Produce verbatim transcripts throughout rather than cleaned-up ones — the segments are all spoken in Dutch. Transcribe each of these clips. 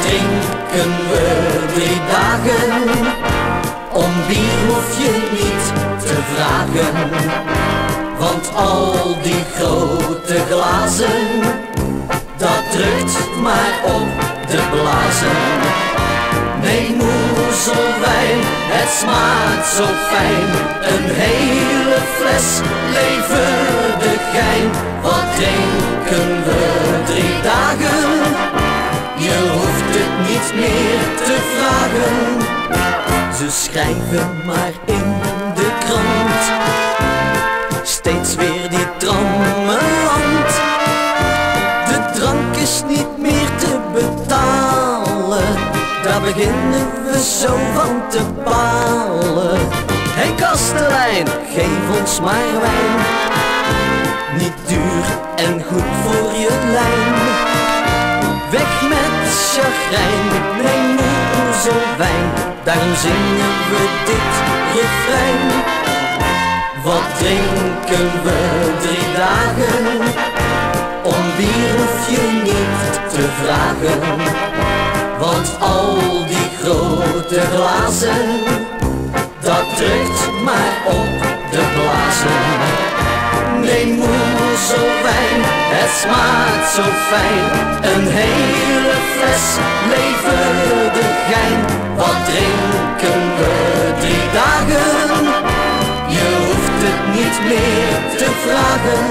drinken we drie dagen? Om bier hoef je niet te vragen, want al die grote glazen, dat drukt maar op de blazen. Nee, moezelwijn, het smaakt zo fijn, een hele fles leverde gein. Wat drinken we drie dagen? Je hoeft het niet meer te vragen. Ze schrijven maar in de krant, steeds weer die trammeland. De drank is niet meer te betalen, daar beginnen we zo van te balen. Hé hey kastelein, geef ons maar wijn, niet duur en goed voor je lijn. Weg met chagrijn, nee moezelwijn, daarom zingen we dit refrein. Wat drinken we drie dagen? Om bier hoef je niet te vragen, want al die grote glazen, dat drukt maar op de blazen. Nee moezelwijn, het smaakt zo fijn, een hele fles leverde gein. Wat drinken we drie dagen? Je hoeft het niet meer te vragen.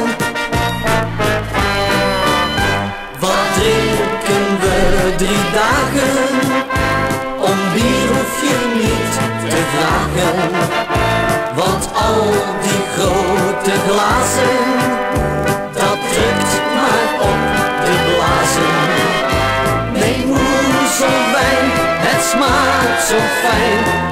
Wat drinken we drie dagen? Om bier hoef je niet te vragen, want al die grote glazen, dat drukt maar op de blazen. Nee moezelwijn, het smaakt zo fijn,